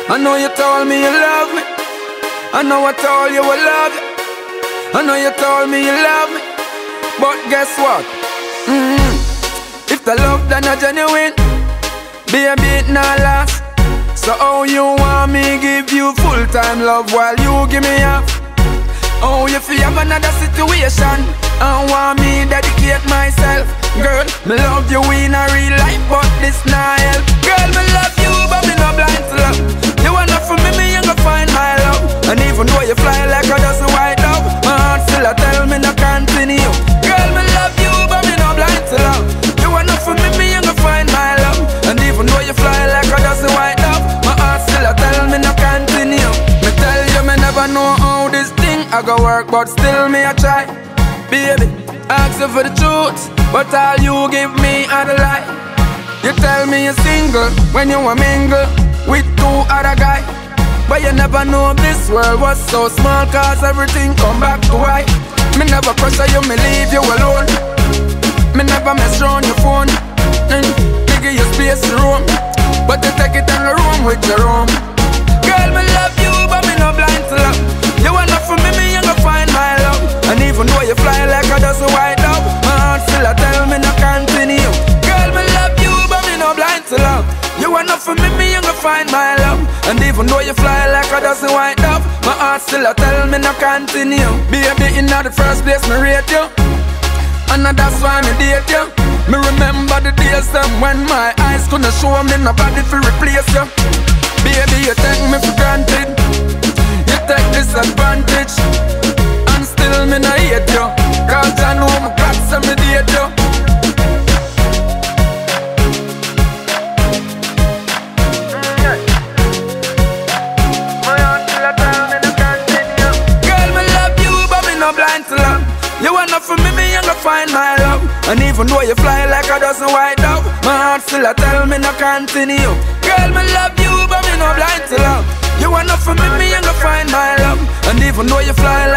I know you told me you love me. I know I told you I love you. I know you told me you love me. But guess what? If the love then not genuine, baby it not last. So how you want me give you full-time love while you give me half? Oh, if you have another situation and want me dedicate myself, girl, me love you in a real life, but this not help. Girl, me love you, but me not blind to love. You want enough for me, me ain't gonna find my love. And even though you fly like a dozen white dove, my heart still a tell me no continue. Girl, me love you, but me not blind to love. You want enough for me, me ain't gonna find my love. And even though you fly like a dozen white dove, my heart still a tell me no continue. Me tell you, me never know how this thing I go work, but still me a try. Baby, ask you for the truth, but all you give me are the lie. You tell me you're single when you a mingle with two other guys, but you never know this world was so small, cause everything come back to white. Me never pressure you, me leave you alone. Me never mess around your phone. Me give you space to roam, but you take it in the room with your own. Girl, me love you, but me not blind to love. You want enough for me, me ain't gonna find my love. And even though you fly like a dozen white dove, my heart still a tell me no continue. Girl, me love you, but me not blind to love. You want enough for me, me ain't gonna find my love. And even though you fly like a dozen white dove, my heart still a tell me no continue. Baby, in the first place me rate you, and that's why me date you. Me remember the days them when my eyes couldn't show me nobody to replace you. Baby, you take me for granted, you take disadvantage, and still me not hate you, cause I know my God say me date you. My heart still a tell me no continue. Girl, me love you, but me not blind to love. You want enough for me, me ain't gonna find my love. And even though you fly like a dozen white dove, my heart still a tell me no continue. Girl, me love you, but me not blind to love. You want enough for me, me ain't gonna find my love. And even though you fly like